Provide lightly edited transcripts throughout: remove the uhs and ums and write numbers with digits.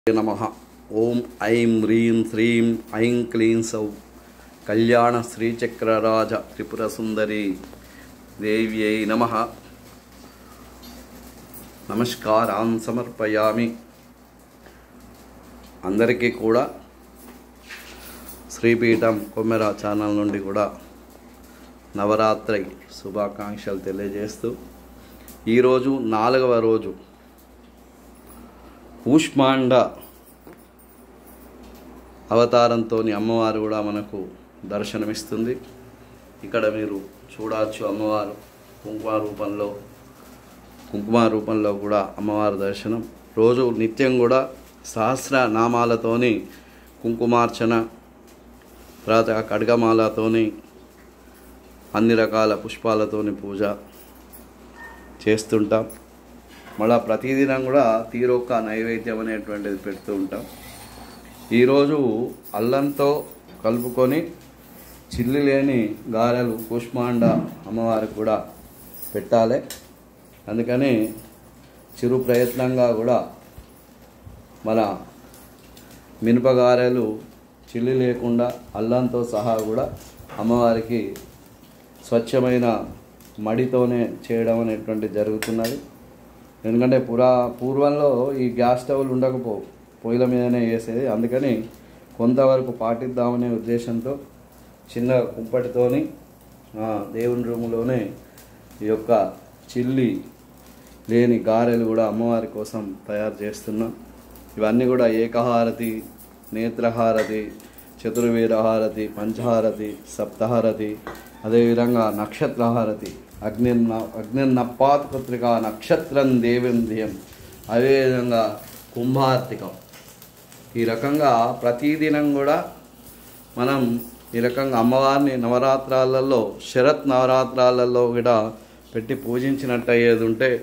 नमः। ओम ऐं ह्रीं श्रीं ऐं क्लीं सौ कल्याण श्रीचक्रराज त्रिपुर सुंदरी देव्यै नमः। नमस्कारान् समर्पयामि। अंदरिकी कूडा श्रीपीठम कोम्मेरा ఛానల్ నుండి కూడా నవరాత్రి శుభాకాంక్షలు తెలియజేస్తూ ఈ రోజు 4వ రోజు కూష్మాండ అవతారంతో అమ్మవారు కూడా మనకు దర్శనమిస్తుంది। ఇక్కడ మీరు చూడొచ్చు అమ్మవారు కుంకుమ రూపంలో కూడా అమ్మవారి దర్శనం। రోజు నిత్యం కూడా సహస్ర నామాలతోని కుంకుమార్చన తర్వాత ఖడ్గమాలతోని అన్ని రకాల పుష్పాలతోని పూజ చేస్తుంటాం। మళ్ళా ప్రతిదినం కూడా తీరొక్క నైవేద్యం అనేటువంటిది పెడుతూ ఉంటాం। ఈరోజు అల్లంతో కలుపుకొని చిల్లి లేని గారెలు కూష్మాండ అమ్మవారికి కూడా పెట్టాలి। అందుకని చిరు ప్రయత్నంగా కూడా మన మినపగారెలు చిల్లి లేకుండా అల్లంతో సహా కూడా అమ్మవారికి స్వచ్ఛమైన మడితోనే చేయడం అనేటువంటిది జరుగుతున్నది। ఎందుకంటే పూర్వంలో ఈ గ్యాస్ స్టవ్లు ఉండకపోవు, పొయ్యిల మీదనే వేసేది। అందుకని కొంతవరకు పాటిద్దామనే ఉద్దేశంతో చిన్న కుంపటితోని దేవుని రూములోనే ఈ యొక్క చిల్లి లేని గారెలు కూడా అమ్మవారి కోసం తయారు చేస్తున్నాం। ఇవన్నీ కూడా ఏకహారతి, నేత్రహారతి, చతుర్వేదహారతి, పంచహారతి, సప్తహారతి, అదేవిధంగా నక్షత్రహారతి, అగ్నిర్నప్పాత్ పుత్రిక నక్షత్రం దేవేంద్రియం, అదేవిధంగా కుంభార్తికం। ఈ రకంగా ప్రతిదినం కూడా మనం ఈ రకంగా అమ్మవారిని నవరాత్రాలలో శరత్ నవరాత్రాలలో కూడా పెట్టి పూజించినట్టు అయ్యేది ఉంటే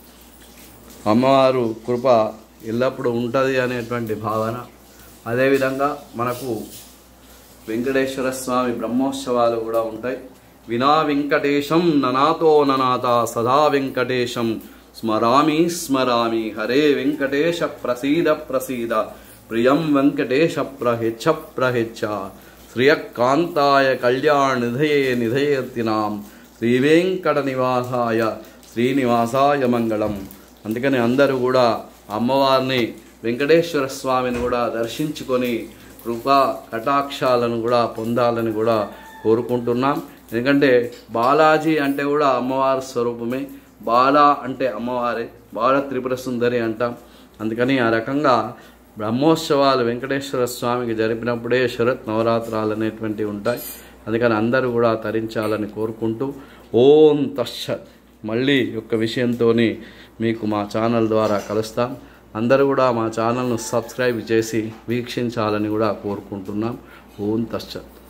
అమ్మవారు కృప ఎల్లప్పుడూ ఉంటుంది అనేటువంటి భావన। అదేవిధంగా మనకు వెంకటేశ్వర స్వామి బ్రహ్మోత్సవాలు కూడా ఉంటాయి। వినా వెంకటేశం ననాతో ననాత సదా వెంకటేశం స్మరామి స్మరామి హరే వెంకటేశ ప్రసీద ప్రసీద ప్రియం వెంకటేశ ప్రహెచ్చ ప్రహెచ్చ శ్రియకాంతాయ కళ్యాణ నిధయే నిధయేతినాం శ్రీ వెంకట నివాసాయ శ్రీనివాసాయ మంగళం। అందుకని అందరూ కూడా అమ్మవారిని వెంకటేశ్వర స్వామిని కూడా దర్శించుకొని కృపా కటాక్షాలను కూడా పొందాలని కూడా కోరుకుంటున్నాం। ఎందుకంటే బాలాజీ అంటే కూడా అమ్మవారి స్వరూపమే, బాలా అంటే అమ్మవారే, బాల త్రిపుర సుందరి అంటాం। అందుకని ఆ రకంగా బ్రహ్మోత్సవాలు వెంకటేశ్వర స్వామికి జరిపినప్పుడే శరత్ నవరాత్రాలు అనేటువంటివి ఉంటాయి। అందుకని అందరూ కూడా తరించాలని కోరుకుంటూ ఓం తత్సత్। మళ్ళీ యొక్క విషయంతో మీకు మా ఛానల్ ద్వారా కలుస్తాం। అందరూ కూడా మా ఛానల్ను సబ్స్క్రైబ్ చేసి వీక్షించాలని కూడా కోరుకుంటున్నాం। ఓం తత్సత్।